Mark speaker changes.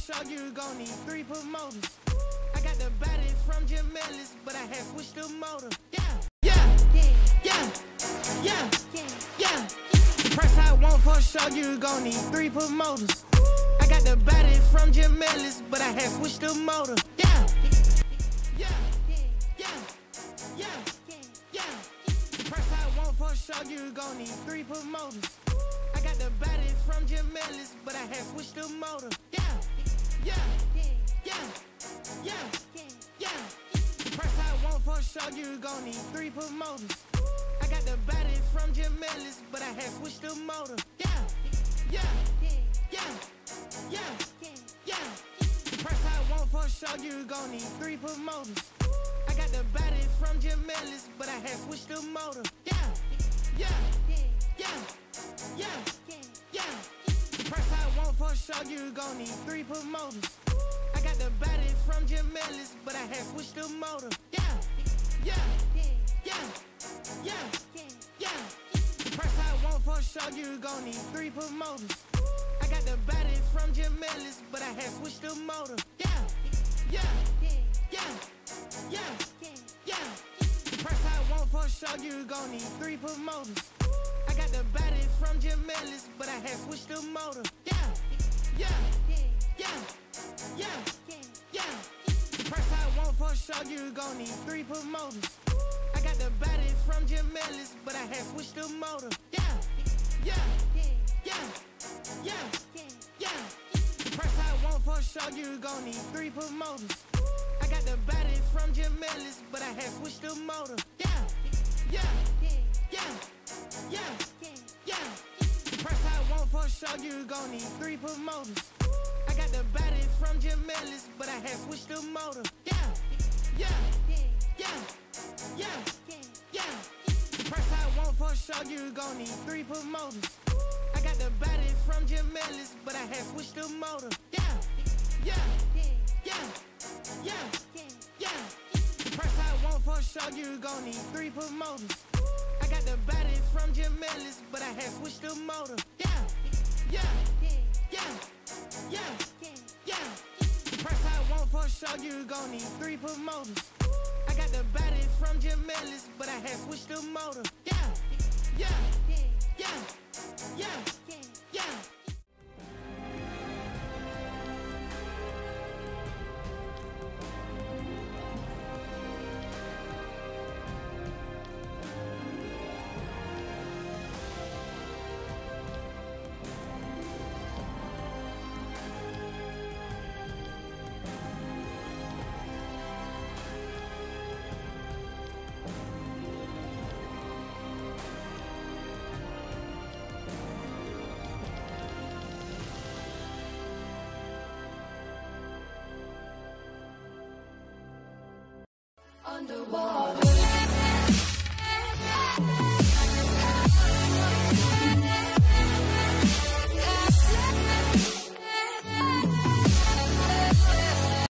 Speaker 1: show you gon' need 3 promoters. I got the body from Jamelis, but I had switched the motor. Yeah. Price I want for show you gon' need 3 promoters. I got the body from Jamelis, but I had switched the motor. Yeah. Price I want for show you gon' need 3 promoters. I got the body from Jamelis, but I had switched the motor. Yeah. Price I want for show you gon' need 3 promoters. I got the body from Jamelis, but I had switched the motor. Yeah. Price I want for show you gon' need 3 promoters. I got the body from Jamelis, but I had switched the motor. Yeah. Price I want for show you gon' need 3 promoters. I got the body from Jamelis, but I had switched the motor. Yeah. Price I want for show you gon' need 3 promoters. I got the body from Jamelis, but I had switched the motor. Yeah. Price I want for show you gon' need 3 promoters. I got the body from Jamelis, but I had switched the motor. Yeah. Price I want for show you gon' need 3 promoters. I got the body from Jamelis, but I had switched the motor. Yeah. Price I want for show you gon' need 3 promoters. I got the body from Jamelis, but I had switched the motor. Yeah. Price I want for show you gon' need 3 promoters. I got the body from Jamelis, but I had switched the motor. Yeah. Price I want for show you gon' need 3 promoters. I got the body from Jamelis, but I had switched the motor. Yeah. Price I want for show you gon' need 3 promoters. I got the body from Jamelis, but I had switched the motor. Yeah. Price I want for show you gon' need 3 promoters. I got the body from Jamelis, but I had switched the motor. Yeah.
Speaker 2: Underwater.